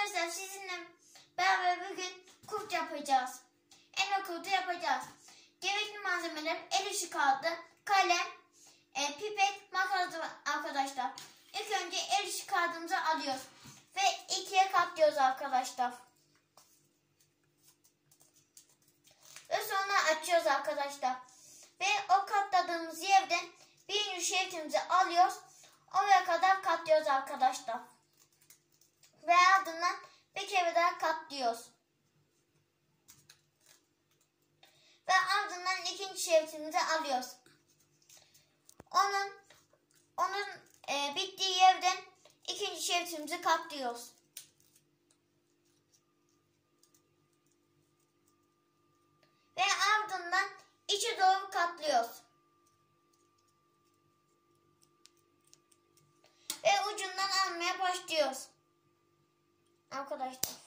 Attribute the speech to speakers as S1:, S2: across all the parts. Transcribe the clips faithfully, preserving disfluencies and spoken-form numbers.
S1: Arkadaşlar sizinle beraber bugün kurt yapacağız. Elma kurtu yapacağız. Gerekli malzemeler el işi kağıdı, kalem, e, pipet, makas arkadaşlar. İlk önce el işi kağıdımızı alıyoruz ve ikiye katlıyoruz arkadaşlar. Ve sonra açıyoruz arkadaşlar. Ve o katladığımız yerden birinci şeritimizi alıyoruz. Oraya kadar katlıyoruz arkadaşlar. Ve ardından bir kere daha katlıyoruz. Ve ardından ikinci şeritimizi alıyoruz. Onun onun e, bittiği yerden ikinci şeritimizi katlıyoruz. Ve ardından içe doğru katlıyoruz. Ve ucundan almaya başlıyoruz. Arkadaşlar.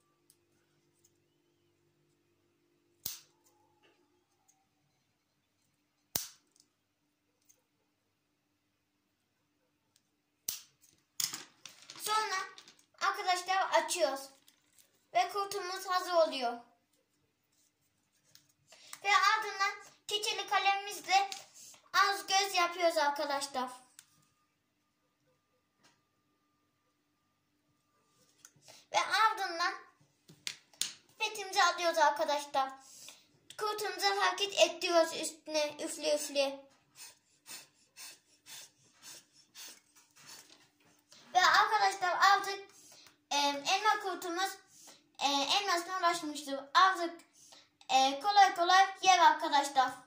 S1: Sonra arkadaşlar açıyoruz. Ve kurtumuz hazır oluyor. Ve ardından keçeli kalemimizle ağız göz yapıyoruz arkadaşlar. Ve ardından petimizi alıyoruz arkadaşlar. Kurtumuzu hareket ettiriyoruz üstüne üfle üfle. Ve arkadaşlar artık e, elma kurtumuz e, elmasına ulaşmıştır. Artık e, kolay kolay yer arkadaşlar.